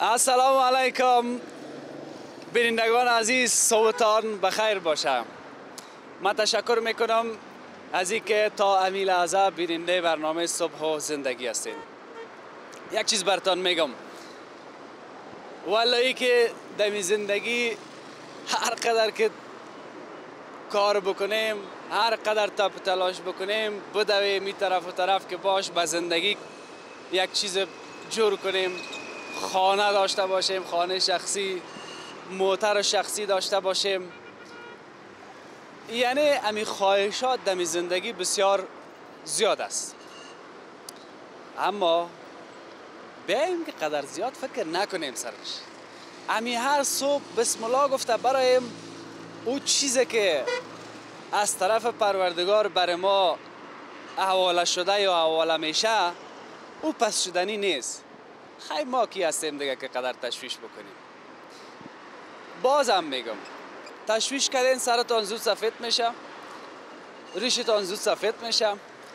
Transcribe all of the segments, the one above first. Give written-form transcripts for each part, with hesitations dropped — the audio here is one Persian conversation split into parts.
السلام علیکم بینندگان عزیز، صبحتان بخیر باشه. من تشکر میکنم از اینکه تا امی لحظه بیننده برنامه صبح و زندگی هستین. یک چیز براتون میگم، والله که در زندگی هر قدر که کار بکنیم، هر قدر تپ تلاش بکنیم، بدویم این طرف و طرف که باش به زندگی یک چیز جور کنیم، خانه داشته باشیم، خانه شخصی، موتر شخصی داشته باشیم، یعنی امی خواهشات در زندگی بسیار زیاد است. اما بیاییم که قدر زیاد فکر نکنیم سرش. امی هر صبح بسم الله گفته برایم او چیزی که از طرف پروردگار بر ما حواله شده یا حواله میشه، او پس شدنی نیست. خیلی ما کی هستیم دیگه که قدر تشویش بکنیم. بازم میگم، تشویش کردین سرتان زود سفید میشه، ریشتان زود سفید میشه.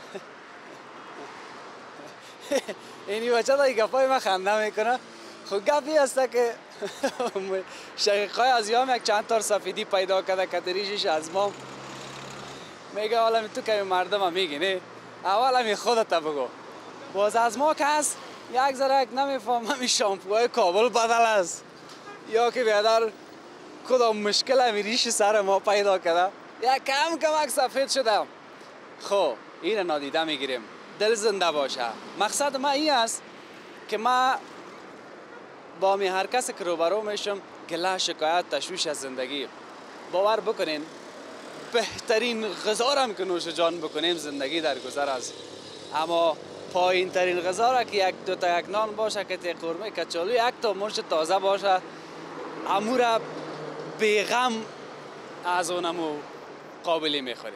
اینی بچه دا این گفای من خنده میکنه. خب گفی هسته که شقیقای از یام یک چند تار سفیدی پیدا کرده که ریشش از ما میگه حالا تو که مردم هم میگی نه، اول همی خودت بگو. باز از ما که هست یک ذره نمیفهم همی شامپوهای کابل بدل است یا که بیادر کدام مشکل همی ریش سر ما پیدا کرده یک کمک سفید شده. خب این نادیده میگیریم، دل زنده باشه. مقصد ما این است که ما با می هر کسی که روبرو میشم گله شکایت تشویش از زندگی، باور بکنین بهترین غذا را هم که نوش جان بکنیم زندگی در گذر است. اما پایین ترین غذا را که یک دو تا یک نان باشه که تی قرمه کچالو یک تا مرچ تازه باشه، امو را بیغم از اونمو قابلی میخوریم.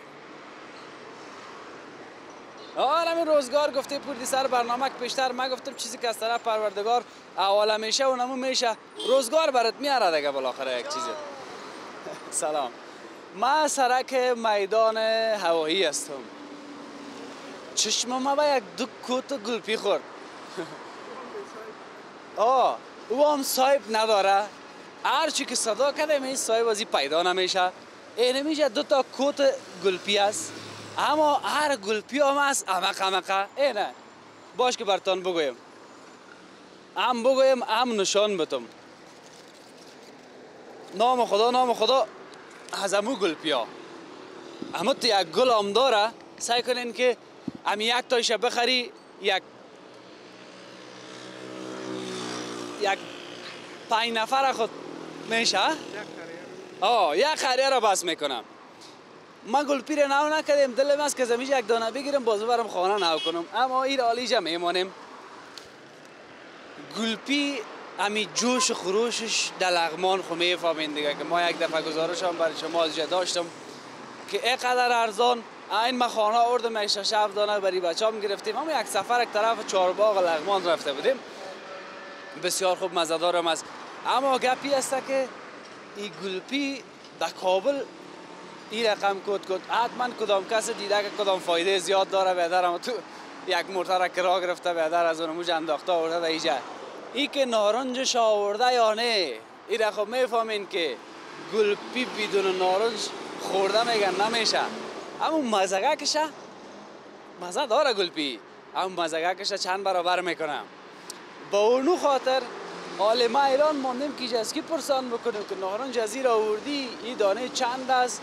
همین روزگار گفته پوردی سر برنامه که پیشتر من گفتم چیزی که از طرف پروردگار اول میشه اونمو میشه، روزگار برات میاره دیگه بالاخره یک چیزی. سلام، من سرک میدان هوایی هستم. چشمم به یک دو کوت گلپی خورد. او هم صاحب نداره، هر چی که صدا کردم این صاحب ازی پیدا نمیشه. اینه میشه دو تا کوت گلپی است، اما هر گلپی هم است عمقه. اینه باش که برتان بگویم، هم بگویم هم نشان بتم. نام خدا از امو گلپی ها، اما تو یک گل هم داره، سعی کنین که امی یک تایش بخری، یک 5 نفر خود میشه. یک خریه را بس میکنم. من گلپی را نو نکردیم، دلم است که زمیش یک دانه بگیرم بازو برم خانه نو کنم، اما این حالیجا میمانیم. گلپی امی جوش و خروشش در لغمان خو میفهمین دیگه که ما یک دفعه گزارش هم برای شما از داشتم که اینقدر ارزان. این ما خانه آوردم 6 دانه برای بچه‌ام گرفتیم. ما یک سفر یک طرف چهارباغ لغمان رفته بودیم، بسیار خوب مزه‌دارم است. اما گپی است که این گلپی در کابل این رقم کد حتما کدام کس دیده که کدام فایده زیاد داره بیادر، اما تو یک مرتر کرا گرفته بیادر از اونموج انداخته آورده در اینجا. این که نارنجش آورده یا نه، این را خب میفهمین که گلپی بدون نارنج خورده میگن نمیشه. اما مزگه کشه مزه داره گلپی، اما مزگه کشه چند برابر میکنم. با اونو خاطر حال ما ایران ماندیم که جزکی پرسان بکنیم که نارنج از این آوردی، این دانه چند است،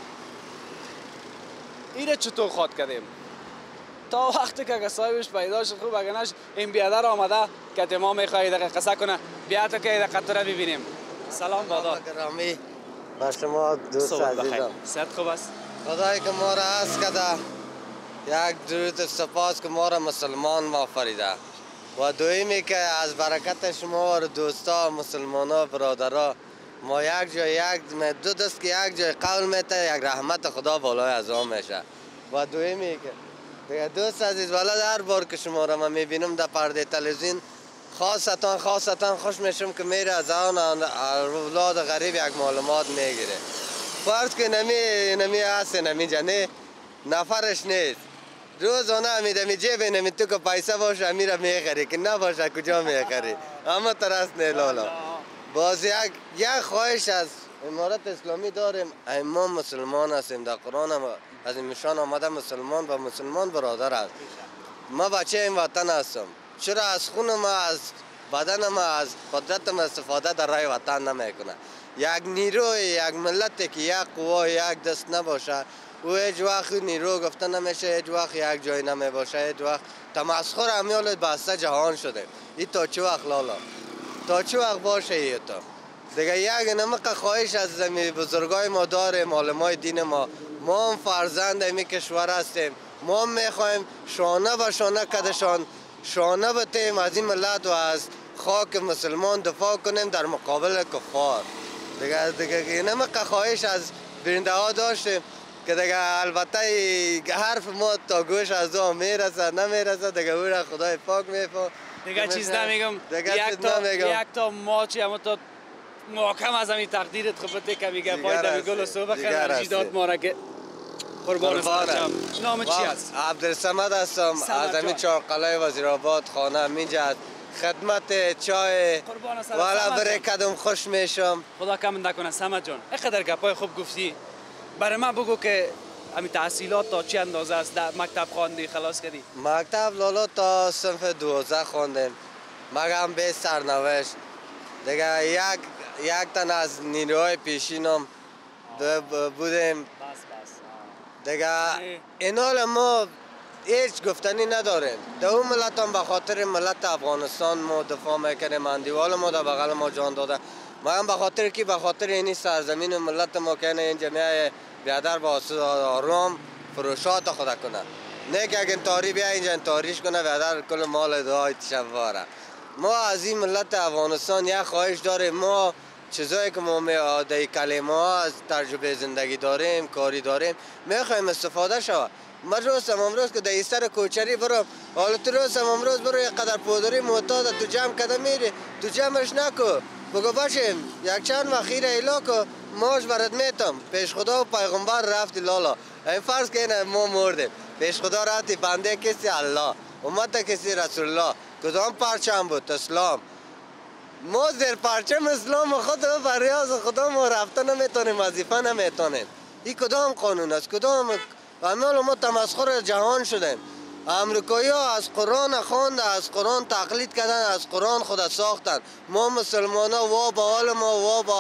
این چطور خواد کردیم تا وقتی که صاحبش پیدا شد. خوب اگه نش این بیادر آمده که ما میخواهی دقیقه قصه کنه، بیا تا که دقیقه را ببینیم. سلام دادا گرامی، با شما دوست عزیزم. صحت خوب است؟ خدایی که ما را عز کرده، یک درود سپاس که ما را مسلمان آفریده، و دویمی که از برکت شما و دوستا مسلمان ها برادرها ما یک جای دو دست که یک جای قول میته، یک رحمت خدا بالای از آن میشه. و دویمی که دیگه دوست عزیز، والا هر بار که شما را من میبینم در پرده تلویزیون خاصتا خوش میشم که میره از آن اولاد غریب یک معلومات میگیره. فرض که نمی هست نمی جنه نفرش نیست، روزانه امیده می جیب نمی تو که پیسه باشه میره میخری که نباشه کجا میخری اما ترس نه لالا. باز یک خواهش از امارت اسلامی داریم، ما مسلمان هستیم، در قرآن هم از این نشان آمده مسلمان و مسلمان برادر است. ما بچه این وطن هستم، چرا از خون ما، از بدن ما، از قدرت ما استفاده در رای وطن نمیکنه؟ یک نیروی یک ملتی که یک قوا یک دست نباشه او هیچ وقت نیرو گفته نمیشه، هیچ وقت یک جای نمی باشه، هیچ وقت تمسخر امیال بسته جهان شده. این تا چه وقت لالا؟ تا چه وقت باشه ای تو؟ دیگه یک نمک خواهش از زمین بزرگای ما داریم، علمای دین ما هم فرزند امی کشور هستیم، ما هم میخوایم شانه به شانه کدشان شانه بتیم از این ملت و از خاک مسلمان دفاع کنیم در مقابل کفار. دیگه نمک خواهش از برنده ها داشتیم که دیگه البته حرف ما تا گوش از او میرسه نمیرسه دیگه او را خدای پاک میفهم دیگه چیز نمیگم. یک تا ما چی اما تا محکم از همین تقدیرت خبته که میگه پای دمی گل و صبح خیلی انرژیدات ما را که قربان سرچم. نام چی هست؟ عبدالصمد هستم از همین چهارقلعه وزیرآباد خانه منجد خدمت چای والا برای کدوم خوش میشم. خدا کم نکنه صمد جان. اینقدر گپای خوب گفتی، برای من بگو که همین تحصیلات تا چی اندازه است؟ در مکتب خواندی خلاص کردی؟ مکتب لالا تا صنف 12 خواندیم، مگم به سرنوشت دیگه یک تن از نیروهای پیشینم بودیم دیگه. این حال ما هیچ گفتنی نداریم، در اون ملت هم به خاطر ملت افغانستان ما دفاع میکنیم، اندیوال ما در بغل ما جان داده، ما هم به خاطر کی؟ به خاطر اینی سرزمین ملت ما که این جمعه بیادر با آرام فروشات خود کنه، نه که اگه تاری بیا اینجا تاریش کنه بیادر کل مال دعای تشواره. ما از این ملت افغانستان یک خواهش داریم، ما چیزایی که ما در کلمه ها از تجربه زندگی داریم، کاری داریم، میخوایم استفاده شود. من روزم امروز که در سر کوچری برم، حالا تو روزم امروز برو یک قدر پودری معتاد تو جمع کده میری، تو جمعش نکو، بگو باشیم یک چند مخیر ایلا که ماش برات میتم. پیش خدا و پیغمبر رفتی لالا، این فرض که این ما مردیم، پیش خدا رفتی بنده کسی الله، امت کسی رسول الله، کدام پرچم بود؟ اسلام. ما زیر پرچم اسلام خود فریاض خدا ما رفته نمیتونیم، وظیفه نمیتونیم. این کدام قانون است؟ کدام عمل؟ ما تمسخر جهان شدیم. امریکایی ها از قرآن خوانده، از قرآن تقلید کردن، از قرآن خود ساختن. ما مسلمان ها وا به حال ما،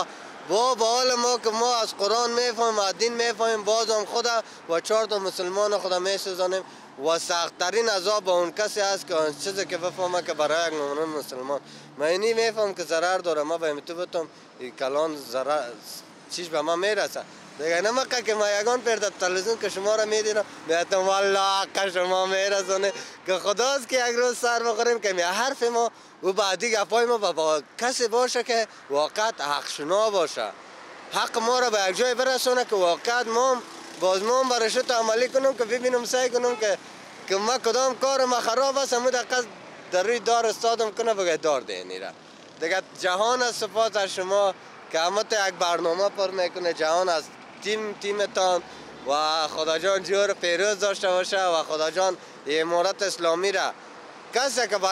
وا به حال ما که ما از قرآن میفهمیم، از دین میفهمیم، باز هم خدا و 4 تا مسلمان خدا میسوزانیم. و سخت‌ترین عذاب اون کسی است که اون چیزی که بفهمه که برای یک مؤمن مسلمان من اینی میفهم که ضرر داره، ما به تو بتم کلان ضرر چیز به ما میرسه دیگه. نمکه که ما یگان پر در تلویزیون که شما را میدینم میگم والله که شما میرسونه که خداست که یک روز سر بخوریم که می حرف ما و بعدی گپای ما با کسی باشه که واقعا حق شنا باشه، حق ما را به یک جای برسونه که واقعا ما باز ما برش تو عملی کنم که ببینم سعی کنم که ما کدام کار ما خراب است همون دقیقه در روی دار استادم کنه بگه دار دینی را دیگه. جهان از سپاس از شما که همت یک برنامه پر میکنه، جهان از تیمتان و خدا جان جور پیروز داشته باشه و خدا جان امارت اسلامی را کسی که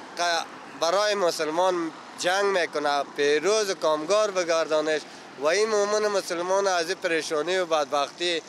برای مسلمان جنگ میکنه پیروز و کامگار بگردانش و این مومن مسلمان از این پریشانی و بدبختی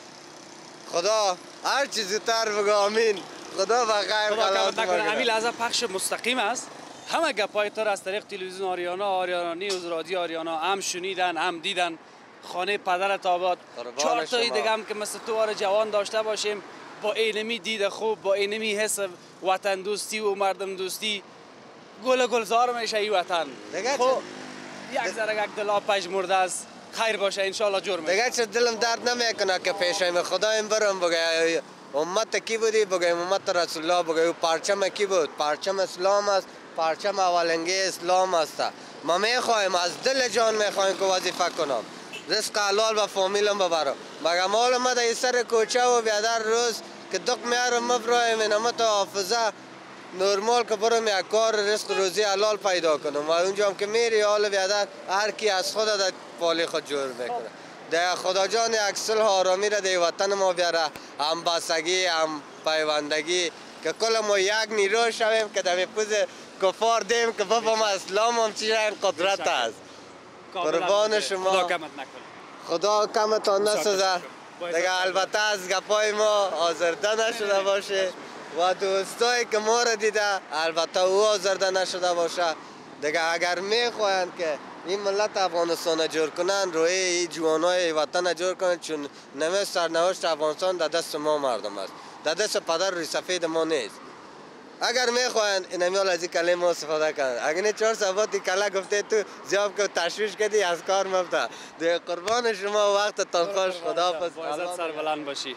خدا هر چیزی تر بگو آمین. خدا بخیر خلاص کنه. همین لحظه پخش مستقیم است، همه گپای تو از طریق تلویزیون آریانا نیوز، رادیو آریانا هم شنیدن هم دیدن. خانه پدرت آباد، 4 تایی دیگه هم که مثل تو جوان داشته باشیم با اینمی دید خوب، با اینمی حس وطن دوستی و مردم دوستی گل گلزار میشه این وطن. خب یک ذره یک دل آپش مرده است، خیر باشه انشالله جور میشه. دیگه چه دلم درد نمیکنه که پیشم خدایم برم بگه امت کی بودی، بگه امت رسول الله، بگه پرچم کی بود؟ پرچم اسلام است، پرچم اولنگی اسلام است. ما میخوایم از دل جان میخوایم که وظیفه کنم، رزق حلال و فامیلم ببرم. مگه مال ما در سر کوچه و بیادر روز که دق میارم مبرایم اینمت حافظه نرمال که برم یک کار رزق روزی حلال پیدا کنم و اونجا هم که میری حال بیادر هر کی از خود در پالی خود جور میکنه ده خدا جان یک صلح آرامی را در وطن ما بیاره، هم بستگی هم پیوندگی، که کل ما یک نیرو شویم که در پوز کفار دیم که بابا ما اسلام هم چی قدرت است. قربان شما، خدا کمت نکنه، خدا کمتان نسازه. دیگه البته از گپای ما آزرده نشده باشه و دوستایی که ما را دیده البته او آزرده نشده باشه. دیگه اگر میخواهند که این ملت افغانستان جور کنن، روی این جوانای وطن جور کنن، چون نمی سرنوشت افغانستان در دست ما مردم است، در دست پدر روی سفید ما نیست. اگر میخواهند اینمیال از این کلمه استفاده کنند، اگر نه 4 ساعت کلا گفته تو زیاد که تشویش کردی از کار مفته. دیگه قربان شما، وقتتان خوش، خداحافظ. با عزت سربلند باشی.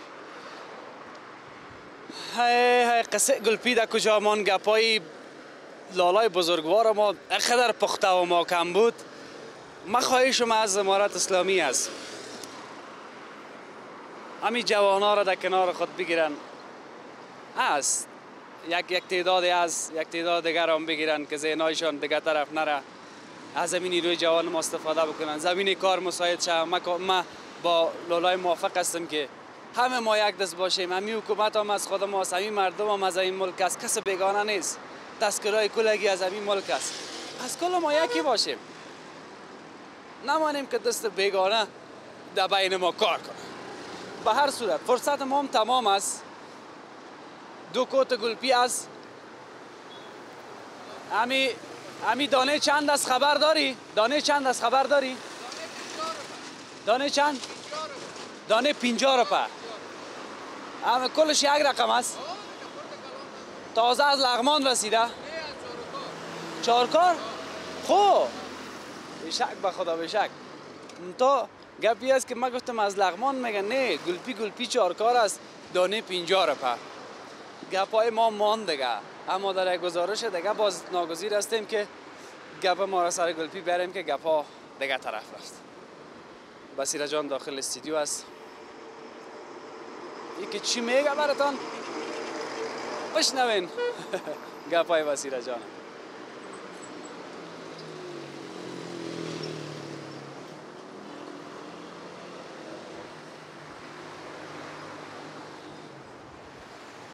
های قصه گلپی در کجا مان، گپای لالای بزرگوار ما اقدر پخته و محکم بود. من خواهشم از امارت اسلامی است همین جوانا را در کنار خود بگیرن، است یک تعدادی از یک تعداد دیگر هم بگیرن که ذهنایشان دیگر طرف نره، از زمین نیروی جوان ما استفاده بکنن، زمین کار مساعد شه. ما با لالای موافق هستم که همه ما یک دست باشیم. همین حکومت هم از خود ما است، همین مردم هم از این ملک است، کس بیگانه نیست. تذکرهای کلگی از همین ملک است، از کل ما یکی باشیم، نمانیم که دست بیگانه در بین ما کار کنه. به هر صورت فرصت ما هم تمام است. 2 کوت گلپی است. همی دانه چند از خبر داری؟ دانه چند از خبر داری؟ دانه چند؟ دانه 50 روپه. همه کلش یک رقم است. تازه از لغمان رسیده؟ 4 کار؟ خوب، بشک به خدا بشک. تو گپی است که من گفتم از لغمان، میگن نه گلپی 4 کار است، دانه 50 روپه. گپای ما مان دیگه، اما در یک گزارش دیگه باز ناگزیر هستیم که گپ ما را سر گلپی بریم که گپا دیگه طرف رفت. بصیره جان داخل استودیو است. یکی چی میگه براتان بشنوین. گپای بصیره جان.